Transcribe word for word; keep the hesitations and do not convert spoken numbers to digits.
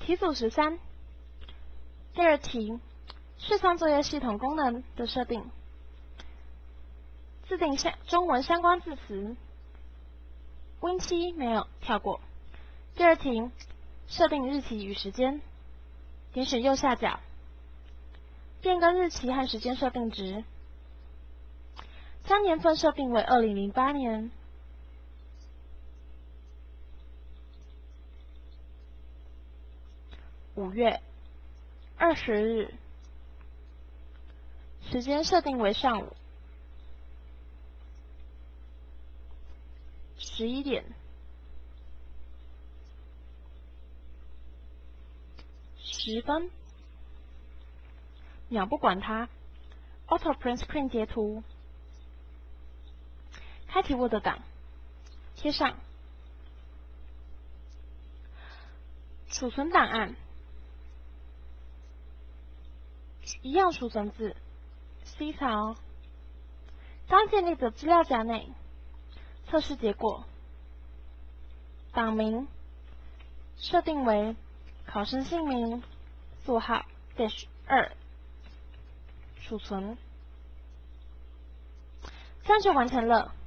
题组十三，第二题，视窗作业系统功能的设定，自定相中文相关字词 ，Win 七没有跳过。第二题，设定日期与时间，点选右下角，变更日期和时间设定值，将年份设定为二零零八年。五月二十日，时间设定为上午十一点十分。秒不管它 ，Auto Print Screen 截图，开启 Word 档，贴上，储存档案。一样储存至 C 槽，刚建立的资料夹内，测试结果，档名设定为考生姓名座号 dash 二，储存，这样就完成了。